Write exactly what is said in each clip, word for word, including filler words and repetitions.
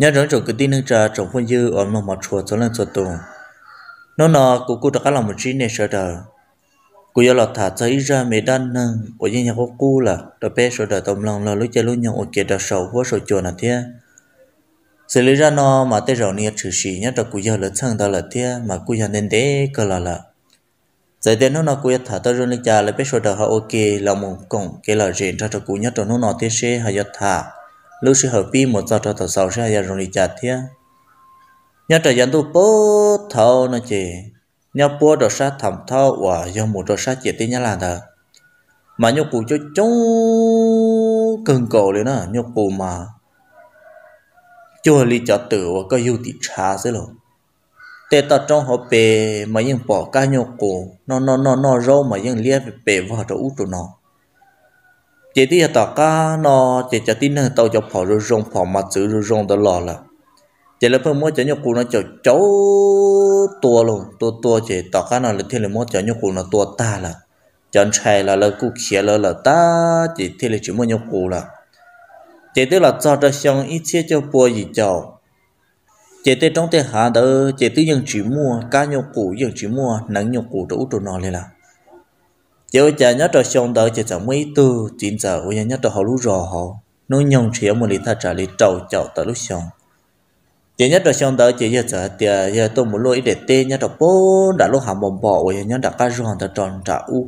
nhớ rằng trong cái tin nước trà trong phong dư ở nó một chùa cho lên cho tù nó nọ cũng cũng đã làm một chuyện này sợ đời cũng giờ là thả thấy ra mấy đàn nâng của những nhà có cũ là đợt bé sợ đời tầm lòng là lúc chơi lúc nhau ở kia đã sầu quá sầu chùa là thế xử lý ra nó mà tới rồi nia trừ sĩ nhớ là cũng giờ là sang đó là thế mà cũng giờ nên để cơ là là giờ đến nó nó cũng thả tới rồi lên trà là bé sợ đời họ ok là một cổng cái là rèn ra cho cũng nhớ cho nó nó thế sẽ hay giờ thả lúc sẽ hợp pi một giờ cho thằng sau sẽ hay rồi lên trà thế nhớ trời dân tu bố thâu nó chỉ nhớ bố đồ sát thầm thâu và do một đồ sát chỉ tin nhớ là đó mà nhớ cụ cho chú cưng cổ lên đó nhớ cụ mà cho li cho tử và có yêu tị trả xí rồi tê ta trong họ bề mà những bỏ cá nhớ cụ nó nó nó nó râu mà những lia bề vào trong út nó chỉ tí tao cá nó chỉ cho tin là tao cho phò rồi rong phò mà chữ rồi rong đó lò là chỉ là phần mỗi cho nhóc cụ nó cho cháu tua luôn tua tua chỉ tao cá nó là thế là mỗi cho nhóc cụ nó tua ta là chọn chạy là là cụ khía là là ta chỉ thế là chỉ mỗi nhóc cụ là chỉ tức là cho ra xong ít chia cho bùa gì cháu chỉ tới trong thế hạ đó chỉ tới những chỉ mua cá nhóc cụ những chỉ mua nắng nhóc cụ đủ tụi nó lên là chỉ ở nhà nhớ ra xong đó chỉ chẳng mấy tư chín giờ ở nhà nhớ ra họ lú rò họ nó nhông chỉ một lít thà trả lít trâu chậu tới lúc xong chỉ nhất là xong tới chỉ giờ giờ thì giờ tôi muốn lôi để tê nhất là bố đã lúc hàm bồng bò rồi nhớ đã cá giòn ta tròn trả u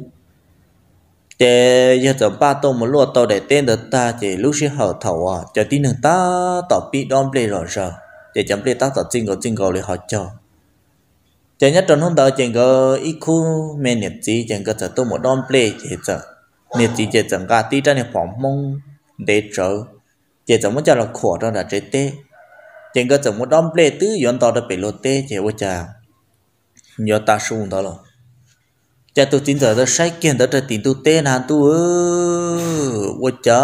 để giờ giờ ba tôi muốn lôi tàu để tên được ta chỉ lúc sẽ hở thầu à cho tí nữa ta tàu bị đom play rồi rồi để chấm play ta tàu chính cầu chính cầu để họ cho chỉ nhất là hôm đó chỉ có ít khu men nhiệt gì chỉ có giờ tôi muốn đom play chỉ giờ nhiệt gì chỉ chẳng cả tí ra này phỏng mông để trở chỉ chẳng muốn cho là khổ đó là chế tê chỉ có chẳng một đom play tứ yon tao đã bị lột tê chỉ vô chả nhớ ta sung đó rồi cha tôi tin giờ tôi say kiên đó là tin tôi tê nào tôi vô chả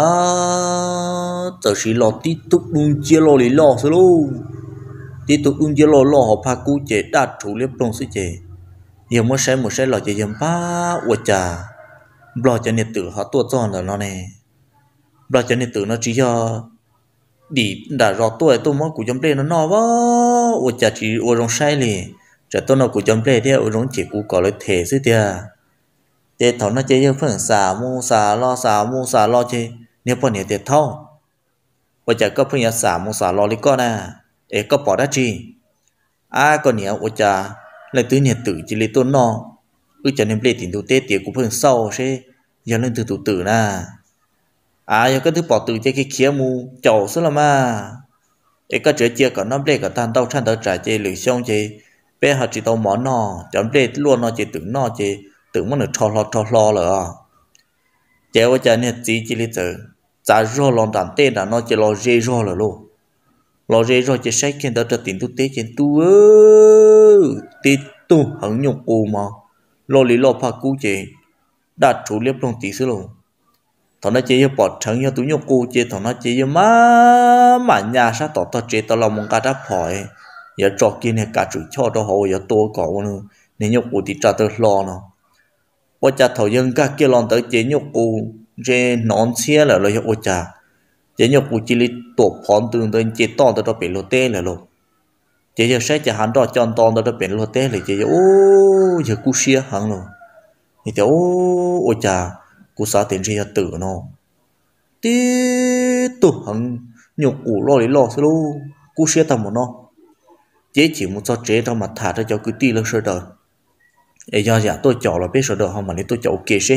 giờ chỉ lột tí túc đun chia lò lì lò xí luôn tí túc đun chia lò lò họ phá cú chế đạt chủ liếp lông xí chế giờ mới say một say lò chế dầm ba vô chả lò cho nhiệt tử họ tua tròn rồi nó này lò cho nhiệt tử nó chỉ cho đi đã rõ tuổi tôi mới của chấm play nó no quá ôi chả chỉ ôi rong sai liền chả tôi nó của chấm play thế ôi rong chỉ của có lấy thể xí tia thế thằng nó chơi phần xả mua xả lo xả mua xả lo chơi nếu bọn này thiệt thâu ôi chả có phần xả mua xả lo lấy con à để có bỏ ra chi ai còn nhiều ôi chả lại tứ nhiệt tử chỉ lấy tôi no ôi chả nên play tiền tu tết tiền của phần sau sẽ giờ lên từ từ từ na à giờ cái thứ bỏ từ chơi cái kia mu chậu số là mà để cái chuyện chia cả nó bê cả tan tao chăn tao trả chơi lười xong chơi bé họ chỉ tao món nọ chấm bê luôn nó chỉ tưởng nó chơi tưởng muốn được cho lo cho lo rồi chơi với chơi này chỉ chỉ lý tử trả rồi lòng đàn tên là nó chỉ lo dễ rồi rồi luôn lo dễ rồi chơi sách kiến tao cho tiền tu tế trên tu ơi tê tu hứng nhục cù mà lo lý lo phá cú chơi đạt chủ liếp lòng tí xíu luôn thằng nó chỉ bỏ trắng như túi nhóc cô chỉ thằng nó chỉ má mà nhà sát tỏ tao chỉ tao làm một cái đáp hỏi giờ trò kia này cả chủ cho tao hồ giờ tôi có nữa nên nhóc cô thì trả tao lo nó ôi cha thầu dân cả kia lòng tới chỉ nhóc cô trên nón xe là rồi ôi cha chỉ nhóc cô chỉ lấy tổ phòn tương tới chỉ to tao bị lột tê là luôn chỉ giờ sẽ chỉ hắn đó chọn to tao bị lột tê là chỉ ô giờ cô xe hắn rồi thì ô ôi cha cú sa tiền gì tử nó tí tụ hằng nhục củ lo lấy lo xí luôn cú xe tầm một nó chế chỉ một cho chế trong mặt thả ra cho cứ ti lên sơ đời để do giả tôi chọn là biết sơ đời không mà nếu tôi chọn ok xí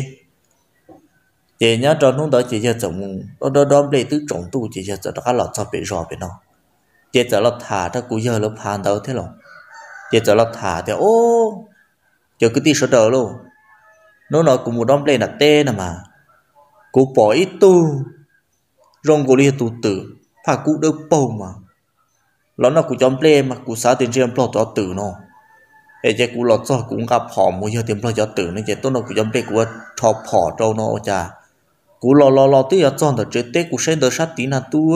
chế nhá cho nó đó chỉ cho chồng đó đó đó để tứ trọng tu chỉ cho đó là cho bị rò bị nó chế cho là thả ra cú giờ là phàn đâu thế rồi chế cho là thả thì ô cho cứ ti sơ đời luôn nó nói cùng một đom lên là tê nè mà cụ bỏ ít tu rong cụ đi tu tử phải cụ đâu bầu mà nó nó cụ chọn play mà cụ xá tiền riêng plot cho tử nó để cho cụ lọt cho cũng gặp họ mua nhiều tiền plot cho tử nên chỉ tôi nó cụ chọn play cụ cho họ trâu nó chả cụ lo lo lo tí ở trong đó chơi tết cụ xem được sát tí là tu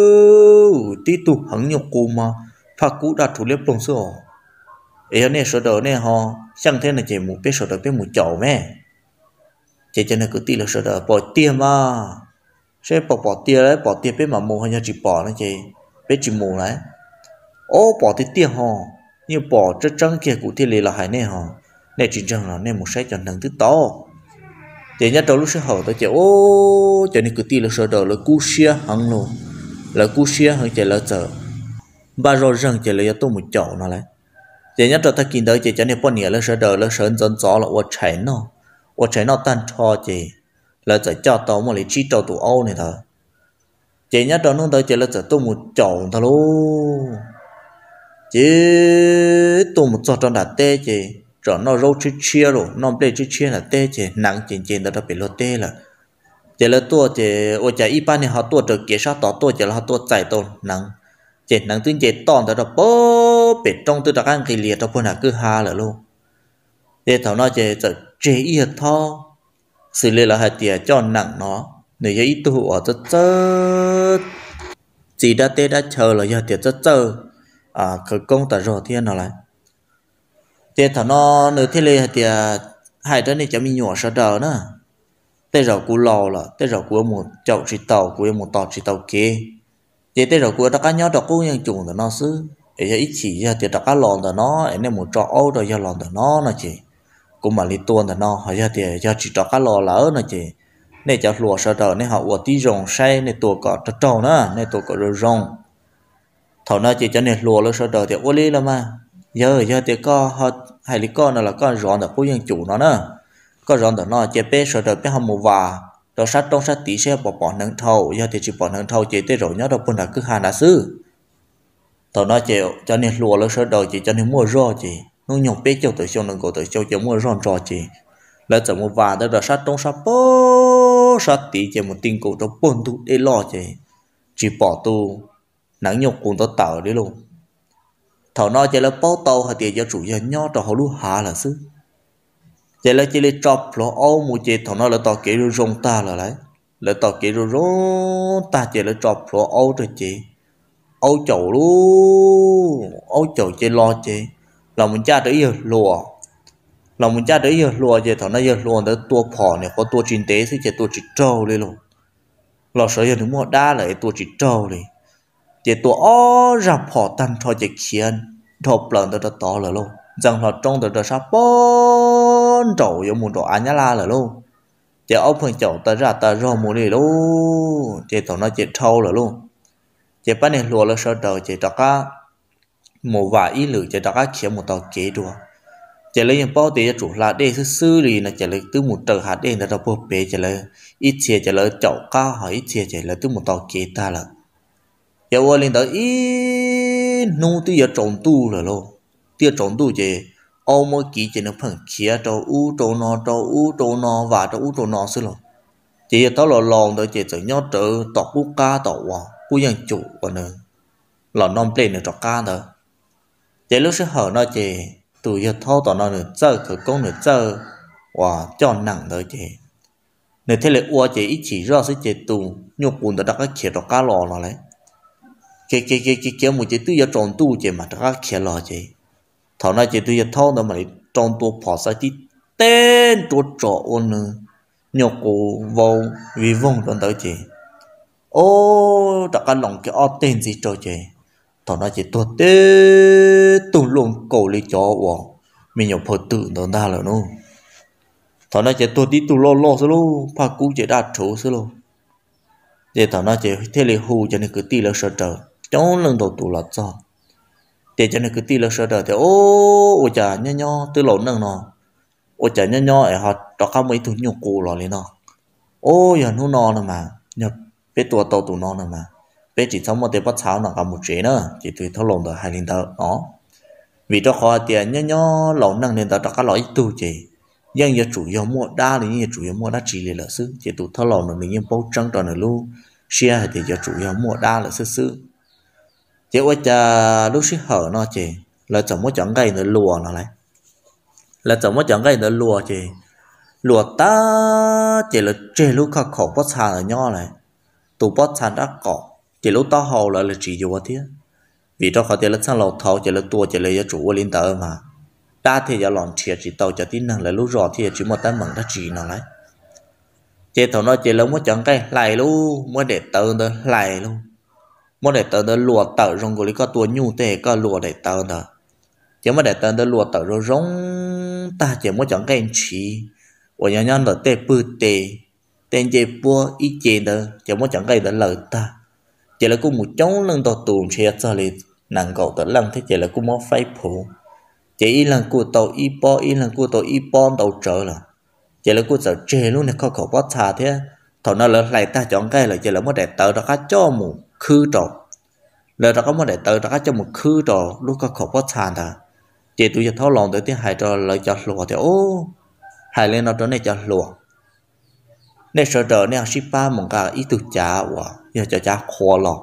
tí tu hứng nhục cụ mà phải cụ đặt thủ liếp lông sữa ấy này số đó này họ chẳng thế là chỉ một biết số đó biết một chậu mẹ chỉ cho nên cứ tí là số đó bỏ tiền mà sẽ bỏ bỏ tiền đấy bỏ tiền biết mà mua hay chỉ bỏ nó chỉ biết chỉ mua đấy ô bỏ thì tiền họ như bỏ cho trăng kia cụ thì là hai nè họ nè chỉ trăng là nè một sai cho nâng thứ to chỉ nhớ đầu lúc sẽ hỏi tôi chỉ ô cho nên cứ tiền là sợ đầu là cú xia hăng luôn là cú xia hăng chỉ là sợ ba rồi rằng chỉ là tôi một chậu nó lại chỉ nhớ đầu ta kinh tới chỉ cho nên bọn nhẹ là sợ đầu là sợ dân gió là ô cháy nó ô cháy nó tan cho chỉ là chỉ cho tao mà lấy chi tao tụ ô này thôi chỉ nhớ đầu nó tới chỉ là chỉ tôi một chậu thôi luôn chỉ tôi một giọt trong đá tê chỉ rồi nó râu chia chia rồi nó bê chia chia là tê chỉ nặng trên trên đó bị lột tê là chỉ là tôi chỉ ở chạy ít ban này họ tôi được kiểm soát tỏ tôi chỉ là họ tôi chạy tôi nặng chỉ nặng tuyến chỉ toàn đó là bó bị trong tôi đặc ăn cái liệt trong phần hạt cứ ha là luôn để thằng nó chỉ chỉ chỉ ít thôi xử lý là hạt tiền cho nặng nó nếu như ít tu ở rất rất chỉ đã tê đã chờ là giờ tiền rất rất à khởi công tại rồi thiên nào lại tiền thằng nó nếu thế này thì hai đứa này chảมี nhỏ sao đâu nữa tê rồi cú lò là tê rồi cú một chậu chỉ tàu cú một tàu chỉ tàu kia vậy tê rồi cú đã cá nhớ đó cú yang trùng nó xứ để cho ít chỉ ra thì đã cá lòn đó nó em nên một trò ấu rồi cho lòn đó nó là chị cũng mà li tuôn đó nó hỏi ra thì cho chỉ trò cá lò lỡ là chị này cho lùa sao đâu này họ uổng tí rồng say này tuổi cọ trâu trâu nữa này tuổi cọ rồi rồng thằng nó chỉ cho nên lùa nó sao đâu thì ô li là mà giờ giờ thì có họ hay lý con là con rọn được cố dân chủ nó nữa có rọn được nó chỉ bé sợ được bé hầm mù và đó sát trong sát tí xe bỏ bỏ nâng thầu giờ thì chỉ bỏ nâng thầu chỉ tới rồi nhớ đâu bên là cứ hà đã xứ thằng nó chịu cho nên lùa nó sợ đầu chỉ cho nên mua rò chỉ nó nhục bé châu tới châu nâng cổ tới châu chỉ mua ròn rò chỉ là chở mù và đó sát trong sát bó sát tí chỉ một tinh cổ trong bốn tu để lo chỉ chỉ bỏ tu nắng nhục cũng tao tạo đấy luôn thằng nó chỉ là bao tàu hay tiền cho chủ nhân nhau cho họ lu hà là xứ chỉ là chỉ là chọc lo âu một chỉ thằng nó là tàu kế rồi rong ta là đấy là tàu kế rồi rong ta chỉ là chọc lo âu rồi chị âu chậu luôn âu chậu chỉ lo chị lòng mình cha tới giờ lùa lòng mình cha tới giờ lùa chỉ thằng nó giờ lùa tới tua phò này có tua kinh tế thì chỉ tua chỉ trâu lên luôn lo sợ giờ nó mua đa lại tua chỉ trâu đi chỉ tua ó ra phò tan thôi chỉ khiến thộp lần tới to là luôn rằng họ trong tới sao bốn trâu giống một đồ ăn nhá la là luôn chỉ ốc phần chậu tới ra tới rồi mua đi luôn chỉ thằng nó chỉ trâu là luôn chỉ bắt này lùa là sợ đầu chỉ cho cá một vài ý lử chỉ cho cá khiến một tàu kế đùa chỉ lấy những bao tiền chủ là để xử lý là chỉ lấy từ một tờ hạt đen là bộ bể chỉ lấy ít chia chỉ lấy chậu cá hoặc ít chia chỉ lấy từ một tàu kế ta là giờ qua lên tới ít nô từ giờ trồng tu rồi luôn tiêu trồng tu chỉ ông mỗi kỳ chỉ nó phần kia trâu u trâu nọ trâu u trâu nọ và trâu u trâu nọ xí rồi chỉ tao là lòng tới chỉ tự nhớ tự tọt bút cá tọt vào bút dân chủ còn nữa là non plei nữa tọt cá nữa chỉ lúc sẽ hở nó chỉ từ giờ thâu tọt nó nữa chơi khởi công nữa chơi và cho nặng tới chỉ nếu thế lại qua chỉ ít chỉ ra sẽ chỉ tù nhục buồn tới đặt cái kia tọt cá lò nó lấy cái cái cái cái cái một chỉ từ giờ trồng tu chỉ mà đặt kia lò chỉ thằng này chỉ từ giờ thâu nó mà trồng tu bỏ ra chỉ tên tu trọ ôn nữa nhục cổ vô vì vong trong tới chỉ ô đặt cái lòng cái o tên gì cho chỉ thằng này chỉ tu tê tu luôn cổ lấy cho wow mình nhục phật tử nó ta là nó thằng này chỉ tu tí tu lo lo xí luôn pha cú chỉ đạt chủ xí luôn để thằng này chỉ thế là hù cho nên cứ tí là sợ trời trong lần đầu tu là cho để cho nên cứ tí là sợ trời thì ô ô chả nhá nhá từ lâu nâng nó ô chả nhá nhá ấy họ đó các mấy thứ nhục cụ rồi lên nó ô giờ nó no nữa mà nhập bé tua tàu tụ no nữa mà bé chỉ sống một tế bắt cháo nó cả một chế nữa chỉ tùy thấu lồng được hai linh tờ đó vì đó họ tiền nhá nhá lâu nâng lên tờ đó các loại tu chỉ nhưng giờ chủ yếu mua đa thì như chủ yếu mua đa chỉ là sức chỉ tụ thấu lồng được mình như bao trăng tròn ở luôn share thì giờ chủ yếu mua đa là sức sức chỉ ôi chả lúc xí hở nó chỉ là chẳng có chẳng gây nữa lùa nó lại là chẳng có chẳng gây nữa lùa chỉ lùa ta chỉ là chỉ lúc khắc khổ bắt sàn ở nhau này tụ bắt sàn đã cọ chỉ lúc ta hầu là là chỉ vô thế vì đó họ chỉ là sang lầu thầu chỉ là tua chỉ là chủ liên tờ mà ta thì giờ lòn thiệt chỉ tàu cho tin năng là lúc rõ thì chỉ một tấm bằng đã chỉ nó lại chỉ thầu nó chỉ là một chẳng gây lại luôn mới để tờ nữa lại luôn mỗi đại tờ đó lùa tờ rong của lý có tua nhu tê có lùa đại tờ đó chỉ mỗi đại tờ đó lùa tờ rồi rong ta chỉ mỗi chọn cái anh chị và nhà nhân là tê bự tê tên dây bua ít chê đó chỉ mỗi chọn cái đó lời ta chỉ là cũng một chống lần tàu tuồng xe cho li nàng cậu tới lần thế chỉ là cũng mất phải phụ chỉ ý lần của tàu y po ý lần của tàu y po tàu trở là chỉ là của giờ chê luôn này khó khổ quá xa thế thằng nó lại lại ta chọn cái là chỉ là mất đại tờ đó cá cho một khư trò lời đó có mất đại tờ đó cá cho một khư trò lúc khó khổ quá xa ta chỉ tụi giờ tháo lòng tới tiếng hai trò lời cho lùa thì ô hai lên nó trở này cho lùa nên sợ đỡ nên ship ba một cái ít tụi trả và giờ cho trả khó lọ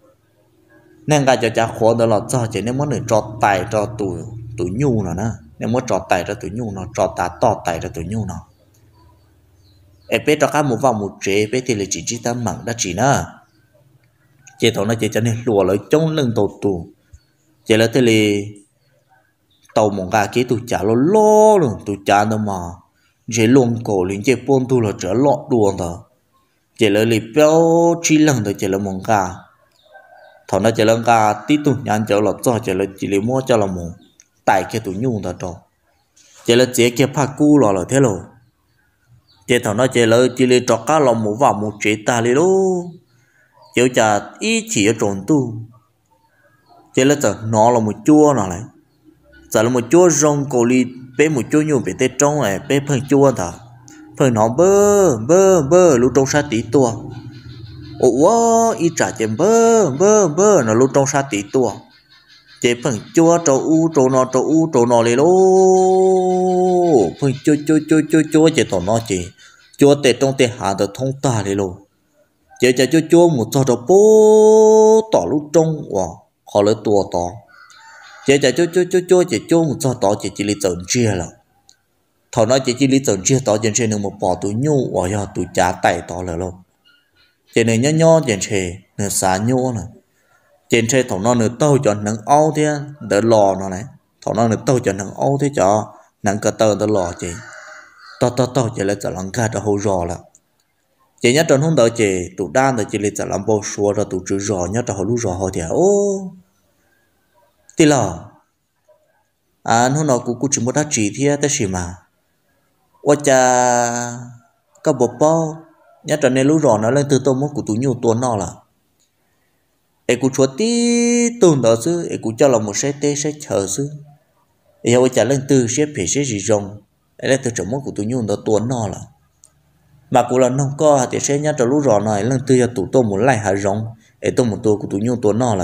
nên cái cho trả khó đó là cho chỉ nên muốn được cho tài cho tụi tụi nhu nó nè nên muốn cho tài cho tụi nhu nó cho ta to tài cho tụi nhu nó em biết cho các một vòng một chế biết thì là chỉ chỉ ta mặn đã chỉ nè chỉ thằng nó chỉ cho nên lùa lấy chống lưng tàu tù chỉ là thế là tàu một cái kia tụi trả lo lo luôn tụi trả nó mà chỉ luôn cổ liền chỉ buôn tu là trở lọt đuông đó chỉ là lì béo chỉ lần đó chỉ là một cái thằng nó chỉ là cái tí tụi nhàn trở lọt cho chỉ là chỉ là mua cho là một tại cái tụi nhung đó cho chỉ là chỉ cái phá cu là là thế rồi chỉ thằng nó chỉ là chỉ là cho cá lòng một vào một chế ta đi luôn chỉ là ý chỉ ở trốn tu chỉ là giờ nó là một chua nào này giờ là một chua rong cổ li bé một chua nhiều bé tê trong này bé phần chua thà phần nó bơ bơ bơ lúc trong sa tí tua ủa ít trả tiền bơ bơ bơ nó lúc trong sa tí tua chế phần chua trâu u trâu nó trâu u trâu nó lấy lô phần chua chua chua chua chua chế tổ nó chế chua tê trong tê hạ được thông ta lấy lô chế chế chua chua một trâu trâu bố tỏ lúc trong wow họ lấy tua to chế chế chua chua chua chua chế chua một trâu to chế chỉ lấy trộn chia là thằng nói chế chỉ lấy trộn chia to trên trên một bỏ túi nhu hoặc là túi trả tay to là lô chế này nhớ nhớ trên trên nửa xá nhu này trên trên thằng nó nửa tàu cho nắng áo thế đỡ lò nó này thằng nó nửa tàu cho nắng áo thế cho nắng cả tàu đỡ lò chị to to to chỉ là chỉ làm cả cho hậu rò là chỉ nhớ trong hôm đó chị tụ đan rồi chỉ là chỉ làm bao xua rồi tụ chữ rò nhớ cho hậu lú rò họ thì ô thì là à hôm nào cũng cũng chỉ một đá chỉ thế thế gì mà ôi cha các bộ bao nhớ cho nên lú rò nó lên từ tôm của tụ nhiều tuần nó là em cũng chúa tí tuần đó chứ em cũng cho là một xe tê xe chờ chứ em ôi cha lên từ xe phải xe gì rong em lên từ trong mốc của tụ nhiều đó tuần nó là mà cũng là nông co thì sẽ nhớ cho lú rò này lên từ tụ tôm một lại hà rong em tôm mộtตัวcủa tụ nhiều tuần nó là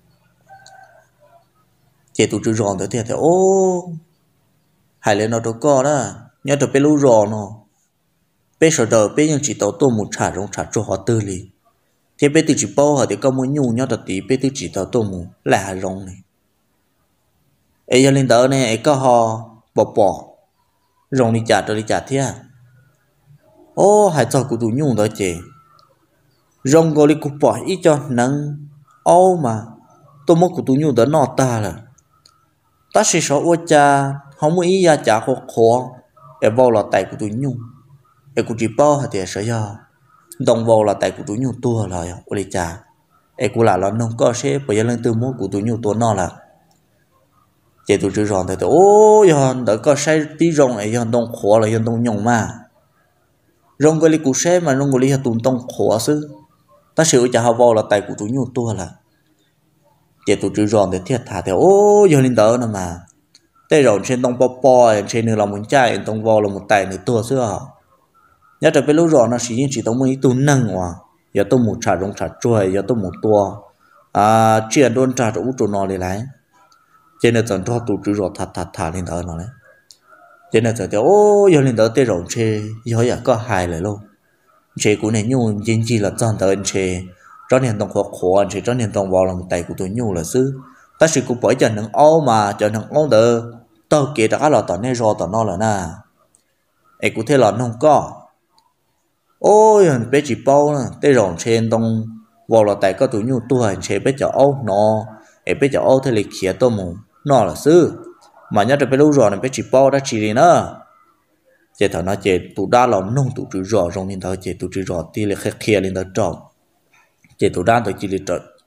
chế tụ chữ rò tới thì thì ô hai lên nó đâu co đó nhớ cho bé lú rò nó bé sợ đời bé nhưng chỉ tàu tôm một trả rong trả cho họ tư li thế bé tự chỉ bao họ thì có muốn nhu nhớ được tí bé tự chỉ tàu tôm một lại hà rong này ấy giờ lên đó này ấy có họ bỏ bỏ rong đi trả cho đi trả thế à ô hai cho cụ tụ nhu đó chị rong gọi đi cụ bỏ ít cho nắng ô mà tôi muốn cụ tụ nhu đó nọ ta là ta sẽ sợ ô cha không muốn ý ra trả khó khó để vào là tại cụ tụ nhu để cụ chỉ bao thì sẽ do đồng vào là tại cụ tụ nhu tua là ô đi cha để cụ là nó nông có sẽ bây giờ lên từ muốn cụ tụ nhu tua nọ là chế tụ chữ ròn thì ô giờ đỡ có sai tí rong ấy giờ đông khó là giờ đông nhung mà rong gọi đi cụ xe mà rong gọi đi tụi đông khó chứ ta sẽ cho họ vào là tại cụ tụ nhu tua là chế tụ chữ ròn thì thiệt thà thì ô giờ lên đỡ nữa mà tây ròn trên đông bò bò trên nửa lòng muốn chạy đông vào là một tài nửa tua xưa nhớ tới cái lú ròn nó chỉ chỉ tông mấy tụ năng hòa giờ tôi một trả rong trả chuối giờ tôi một tua à chuyện đôn trả đủ tụ nó lại lại trên này chọn cho tụ chữ ròn thà thà thà lên đỡ nó đấy trên này chọn cho ô giờ lên đỡ tây ròn chê giờ giờ có hài lại luôn chê của này nhung chính chỉ là chọn tới chê cho nên đồng khó khó chỉ cho nên đồng vào là một tay của tôi nhu là xứ ta chỉ cũng bởi cho những ô mà cho những ô đỡ tao kể đã là tao nên rồi tao nó là na ấy cũng thế là không có ôi bé chỉ bao nè tây ròn trên đông vào là tay có tôi nhu tôi chế bé cho ô nó ấy bé cho ô thế là kia tôi muốn nó là xứ mà nhớ được bé lâu rồi này bé chỉ bao đã chỉ đi nữa chế thằng nó chế tụ đa là nông tụ chữ rõ trong nên thằng chế tụ chữ rõ thì là khét kia lên đó tròn chế tụ đa thì chỉ là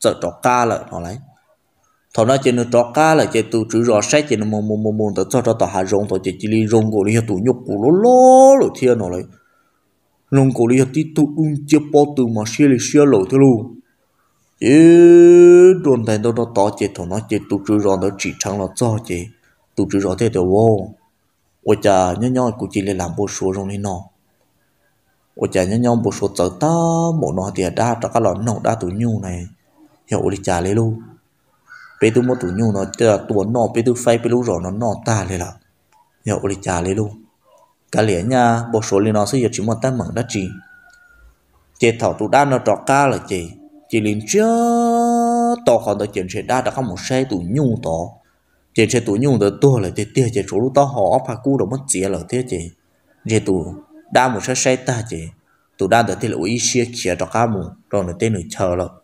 sợ trọ ca lại nó lấy thọ nó chỉ nó trọ ca lại chỉ tụ chữ rõ sách chỉ nó mông mông mông mông tới cho cho tao hà rong tao chỉ chỉ li rong cổ li tụ nhục cổ lố lố lố thiên nó lấy rong cổ li tí tụ ung chia bao từ mà xia li xia lỗ thế luôn chứ đồn thành đâu đó tao chỉ thọ nó chỉ tụ chữ rõ nó chỉ chẳng là cho chỉ tụ chữ rõ thế đâu vô ôi cha nhớ nhớ cũng chỉ là làm bộ số rong đi nó ôi cha nhớ nhớ bộ số giờ ta bộ nó thì đa cho các lon nó đa tụ nhu này hiểu đi trả lấy luôn bây tôi mua tủ nhu nó là tuổi nó bây tôi phay bây lúc rồi nó nó ta lên là hiểu đi trả lấy luôn cả liền nha bộ số liền nó sẽ chỉ một tay mảng đất chỉ chế thảo tủ đan nó trọ ca là chỉ chỉ liền chưa to còn tới chuyện sẽ đa đã có một xe tủ nhu to chuyện sẽ tủ nhu tới to là thế tiêu chế số lúc to họ phá cú đâu mất tiền là thế chị chế tủ đa một xe xe ta chị tủ đan tới thì là ý xia kia trọ ca mù rồi nó tên người chờ rồi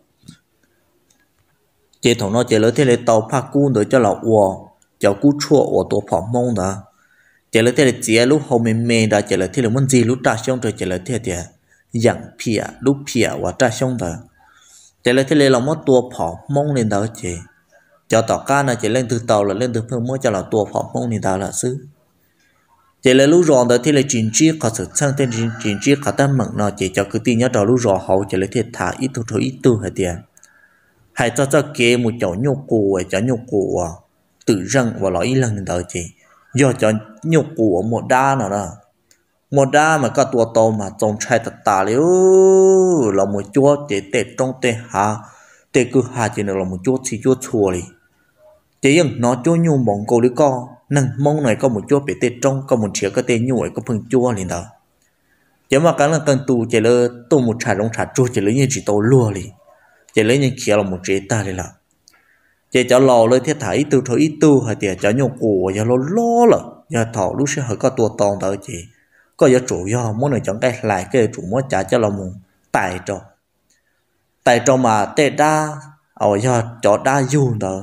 chế thằng nó chế lấy thế lấy tàu phá cú để cho là ua cho cú chua ua tổ phỏng mông đó chế lấy thế lấy chế lúc hôm mình mình đã chế lấy thế lấy muốn gì lúc ta xong rồi chế lấy thế thì dạng pia lúc pia và ta xong đó chế lấy thế lấy là mất tổ phỏng mông lên đó chế cho tàu cá này chế lên từ tàu là lên từ phương mới cho là tổ phỏng mông lên đó là xứ chế lấy lúc rồi đó thế lấy chuyển chi có sự sang tên chuyển chi có tâm mộng nó chế cho cứ tin nhớ trò lúc rồi hậu chế lấy thế thả ít thôi thôi ít tu hay tiền hay cho cho kế một chỗ nhục cụ cho nhục cụ tự răng và nói lần đầu chị do cho nhục cụ một đa nào đó một đa mà có tua to mà trông trai thật tà liu là một chúa để tệ trong tệ hà tệ cứ hà chỉ là một chúa thì chúa chùa đi chỉ rằng nó chúa nhu mong cô đi co nâng mong này có một chúa bị tệ trong có một chiếc cái tệ nhu có phần chúa liền đó chỉ mà cái là cần tù chỉ là tù một trà trong trà chúa chỉ là như chỉ tàu lùa đi chỉ lấy những kia là một chế ta đây là chỉ cho lò lên thiết thải từ thôi ít tu hay tiền cho nhung cổ giờ lo lo là giờ thọ lúc sẽ hơi có tua tòn tới chị có giờ chủ do muốn này chọn cái lại cái chủ muốn trả cho là một tài trò tài trò mà tệ đa ở giờ cho đa du đó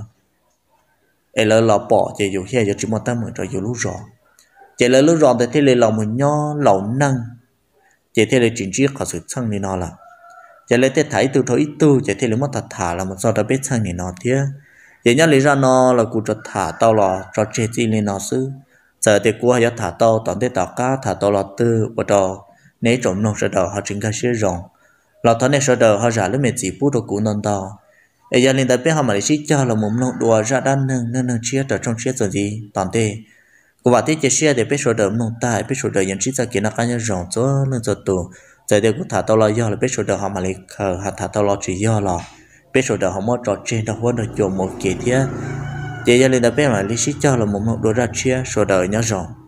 ấy là lò bỏ chỉ dù khi giờ chỉ một tâm rồi dù lúc rõ chỉ là lúc rõ thì thế là lòng mình nho lòng năng chỉ thế là chính trị có sự sang đi nó là giờ lấy tết thấy từ thôi ít tu giờ thì lấy mất thật thả là một do đã biết sang này nó thế giờ nhớ lấy ra nó là cụ cho thả tao là cho chơi gì lên nó xứ giờ thì cụ hay thả tao toàn tết tao cá thả tao là tư và đó nếu trộm nó sẽ đào họ chính cái sẽ rong là thằng này sẽ đào họ trả lấy mấy chỉ bút đồ cụ non tao bây giờ lên tới biết họ mà lấy xí cho là một nông đùa ra đan nâng nâng nâng chia ở trong chia rồi gì toàn thế cụ bảo thế chia chia để biết số đợt nông tài biết số đợt nhận chỉ ra kiến là cái nhân rong cho nên cho tụ giờ đây cũng thả tao lo do là biết số đợt họ mà lấy khờ hạt thả tao lo chỉ do là biết số đợt họ mất trò trên đó vẫn được chọn một kỳ thế giờ giờ lên tới biết mà lấy xí cho là một nông đùa ra chia số đợt nhớ rong